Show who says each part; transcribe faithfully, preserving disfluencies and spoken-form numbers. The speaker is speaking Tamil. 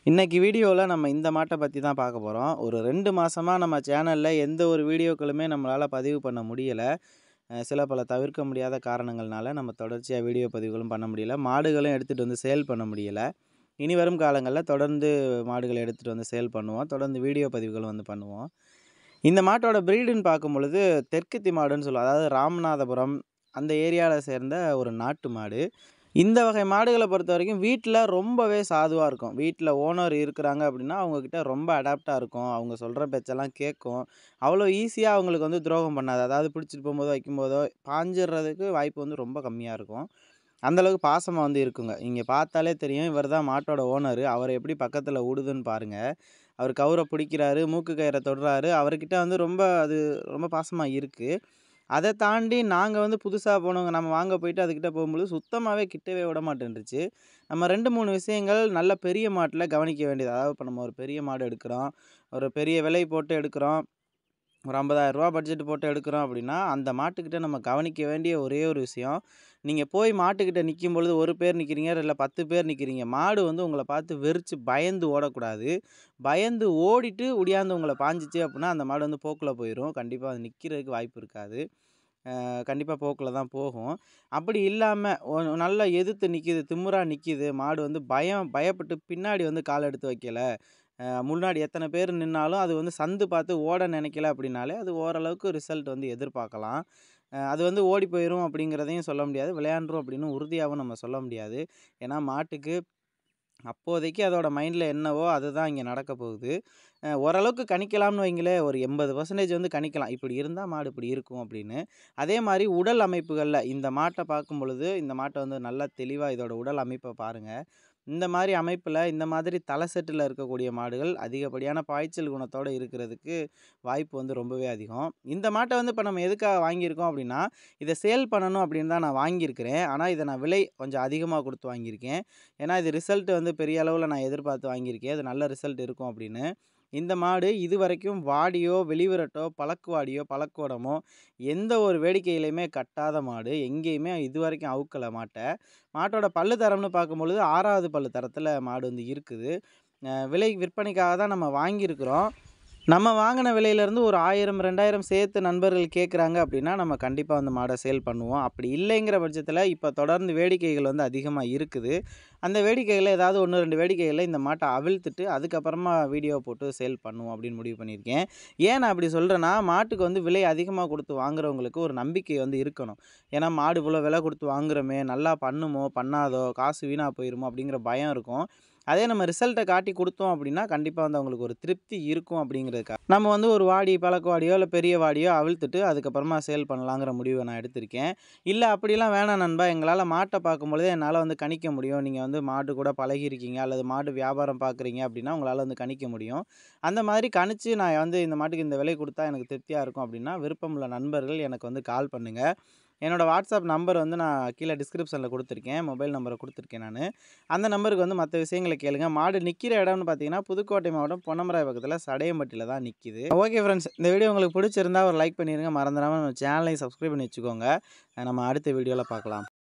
Speaker 1: இன்னைக்கு வீடியோல நம்ம இந்த மாட்ட பத்தி தான் பார்க்க போறோம். ஒரு ரெண்டு மாசமா நம்ம சேனல்ல எந்த ஒரு வீடியோக்களுமே நம்மளால பதிவு பண்ண முடியல. அ சில பல தவிர்க்க முடியாத காரணங்கள்னால நம்ம தொடர்ச்சியா வீடியோ பதிவுகளும் பண்ண முடியல. மாடுகளும் எடுத்துட்டு வந்து சேல் பண்ண முடியல. இனி வரும் காலங்கள்ல தொடர்ந்து மாடுகள எடுத்துட்டு வந்து சேல் பண்ணுவோம். தொடர்ந்து வீடியோ பதிவுகளும் வந்து பண்ணுவோம். இந்த மாட்டோட ப்ரீடுன்னு பார்க்கும்பொழுது தெற்குத்தி மாடுன்னு சொல்லுவோம். அதாவது ராமநாதபுரம் அந்த ஏரியால சேர்ந்த ஒரு நாட்டு மாடு. இந்த வகை மாடுகள பொறுத்தவரைக்கும் வீட்ல ரொம்பவே சாதுவா இருக்கும். வீட்ல ஓனர் இருக்கிறாங்க அப்படின்னா, அவங்க கிட்ட ரொம்ப அடாப்ட்டா இருக்கும். அவங்க சொல்ற பேச்செல்லாம் கேட்கும். அவ்வளோ ஈஸியா அவங்களுக்கு வந்து துரோகம் பண்ணாது. அதாவது பிடிச்சிட்டு போம்போதோ, வைக்கும்போதோ பாஞ்சிடுறதுக்கு வாய்ப்பு வந்து ரொம்ப கம்மியா இருக்கும். அந்த அளவுக்கு பாசமா வந்து இருக்குங்க. இங்க பார்த்தாலே தெரியும். இவர் தான் மாட்டோட ஓனரு. அவர எப்படி பக்கத்துல உடுதுன்னு பாருங்க. அவரு கவுர பிடிக்கிறாரு, மூக்கு கயிற தொடுறாரு. அவர்கிட்ட வந்து ரொம்ப அது ரொம்ப பாசமா இருக்கு. அத தாண்டி நாங்க வந்து புதுசா போனவங்க நம்ம வாங்க போயிட்டு அதுகிட்ட போகும்பொழுது சுத்தமாவே கிட்டவே விடமாட்டேன்ருச்சு. நம்ம ரெண்டு, மூணு விஷயங்கள் நல்ல பெரிய மாட்டுல கவனிக்க வேண்டியது. அதாவது இப்ப நம்ம ஒரு பெரிய மாடு எடுக்கிறோம். ஒரு பெரிய விலை போட்டு எடுக்கிறோம். ஒரு ரூ. ஐம்பதாயிரம் பட்ஜெட் போட்டு எடுக்கிறோம் அப்படின்னா, அந்த மாட்டுக்கிட்ட நம்ம கவனிக்க வேண்டிய ஒரே ஒரு விஷயம், நீங்க போய் மாட்டுக்கிட்ட நிக்கும்பொழுது ஒரு பேர் நிக்கிறீங்க, இல்ல பத்து பேர் நிக்கிறீங்க. மாடு வந்து உங்கள பார்த்து வெறிச்சு பயந்து ஓடக்கூடாது. பயந்து ஓடிட்டு ஒடியாந்து உங்கள பாஞ்சுச்சு அப்படின்னா, அந்த மாடு வந்து போக்குல போயிரும். கண்டிப்பா அது நிக்கிறதுக்கு வாய்ப்பு இருக்காது. அ கண்டிப்பா போக்குல தான் போகும். அப்படி இல்லாம ஒ நல்லா எதிர்த்து நிக்குது, திமிரா நிக்குது, மாடு வந்து பயம் பயப்பட்டு பின்னாடி வந்து கால எடுத்து வைக்கல. அ முன்னாடி எத்தன பேர் நின்னாலும் அது வந்து சந்து பார்த்து ஓட நினைக்கல அப்படின்னாலே, அது ஓரளவுக்கு ரிசல்ட் வந்து எதிர்பார்க்கலாம். அ அது வந்து ஓடி போயிரும் அப்படிங்கிறதையும் சொல்ல முடியாது. விளையாண்டுரும் அப்படின்னு உறுதியாவும் நம்ம சொல்ல முடியாது. ஏன்னா மாட்டுக்கு அப்போதைக்கு அதோட மைண்ட்ல என்னவோ அதுதான் இங்க நடக்க போகுது. அ ஓரளவுக்கு கணிக்கலாம்னு வைங்களேன். ஒரு எண்பது சதவீதம் வந்து கணிக்கலாம். இப்படி இருந்தா மாடு இப்படி இருக்கும் அப்படின்னு. அதே மாரி உடல் அமைப்புகள்ல இந்த மாட்ட பார்க்கும்பொழுது, இந்த மாட்ட வந்து நல்லா தெளிவா இதோட உடல் அமைப்ப பாருங்க. இந்த மாரி அமைப்புல, இந்த மாதிரி தலை செட்டுல இருக்கக்கூடிய மாடுகள் அதிகப்படியான பாய்ச்சல் குணத்தோட இருக்கிறதுக்கு வாய்ப்பு வந்து ரொம்பவே அதிகம். இந்த மாட்ட வந்து இப்ப நம்ம எதுக்காக வாங்கியிருக்கோம் அப்படின்னா, இத சேல் பண்ணணும் அப்படின்னு தான் நான் வாங்கியிருக்கிறேன். ஆனா, இத நான் விலை கொஞ்சம் அதிகமா குடுத்து வாங்கியிருக்கேன். ஏன்னா, இது ரிசல்ட் வந்து பெரிய அளவுல நான் எதிர்பார்த்து வாங்கியிருக்கேன். அது நல்ல ரிசல்ட் இருக்கும் அப்படின்னு. இந்த மாடு இதுவரைக்கும் வாடியோ, வெளிவிரட்டோ, பழக்குவாடியோ, பழக்குவடமோ எந்த ஒரு வேடிக்கையிலயுமே கட்டாத மாடு. எங்கேயுமே இதுவரைக்கும் அவுக்கல மாட்ட. மாட்டோட பல்லு தரம்னு பார்க்கும்பொழுது ஆறாவது பல்லு தரத்தில மாடு வந்து இருக்குது. அ விலை விற்பனைக்காக தான் நம்ம வாங்கியிருக்கிறோம். நம்ம வாங்குன விலையிலேருந்து ஒரு ஆயிரம், ரெண்டாயிரம் சேர்த்து நண்பர்கள் கேட்குறாங்க அப்படின்னா, நம்ம கண்டிப்பா அந்த மாட சேல் பண்ணுவோம். அப்படி இல்லைங்கிற பட்சத்தில இப்ப தொடர்ந்து வேடிக்கைகள் வந்து அதிகமா இருக்குது. அந்த வேடிக்கைகள்ல ஏதாவது ஒன்று, ரெண்டு வேடிக்கைகள்ல இந்த மாட்ட அவிழ்த்துட்டு, அதுக்கப்புறமா வீடியோ போட்டு சேல் பண்ணுவோம் அப்படின்னு முடிவு பண்ணியிருக்கேன். ஏன் நான் அப்படி சொல்றேன்னா, மாட்டுக்கு வந்து விலை அதிகமா குடுத்து வாங்குறவங்களுக்கு ஒரு நம்பிக்கை வந்து இருக்கணும். ஏன்னா, மாடு இவ்வளோ விலை குடுத்து வாங்குறோமே, நல்லா பண்ணுமோ, பண்ணாதோ, காசு வீணா போயிருமோ அப்படிங்கிற பயம் இருக்கும். அதே நம்ம ரிசல்ட்ட காட்டி குடுத்தோம் அப்படின்னா, கண்டிப்பா வந்து அவங்களுக்கு ஒரு திருப்தி இருக்கும் அப்படிங்கிறதுக்காக, நம்ம வந்து ஒரு வாடி, பழக்குவாடியோ, இல்ல பெரிய வாடியோ அவிழ்த்துட்டு அதுக்கப்புறமா சேல் பண்ணலாங்கிற முடிவ நான் எடுத்திருக்கேன். இல்ல அப்படிலாம் வேணாம் நண்பா, எங்களால மாட்ட பார்க்கும்பொழுதே என்னால வந்து கணிக்க முடியும். நீங்க வந்து மாடு கூட பழகியிருக்கீங்க, அல்லது மாடு வியாபாரம் பார்க்குறீங்க அப்படின்னா, உங்களால வந்து கணிக்க முடியும். அந்த மாதிரி கணிச்சு நான் வந்து இந்த மாட்டுக்கு இந்த விலை குடுத்தா எனக்கு திருப்தியா இருக்கும் அப்படின்னா, விருப்பமுள்ள நண்பர்கள் எனக்கு வந்து கால் பண்ணுங்க. என்னோட வாட்ஸ்அப் நம்பர் வந்து நான் கீழ டிஸ்கிரிப்ஷன்ல குடுத்துருக்கேன். மொபைல் நம்பர குடுத்துருக்கேன் நானு. அந்த நம்பருக்கு வந்து மத்த விஷயங்கள கேளுங்க. மாடு நிக்கிற இடம்னு பார்த்தீங்கன்னா, புதுக்கோட்டை மாவட்டம் பொன்னமராவதி பக்கத்தில சடையம்பட்டியில தான் நிக்கிது. ஓகே ஃப்ரெண்ட்ஸ், இந்த வீடியோ உங்களுக்கு பிடிச்சிருந்தா ஒரு லைக் பண்ணிருங்க. மறந்துடாம நம்ம சேனலையும் சப்ஸ்கிரைப் பண்ணி வச்சுக்கோங்க. நம்ம அடுத்த வீடியோல பார்க்கலாம்.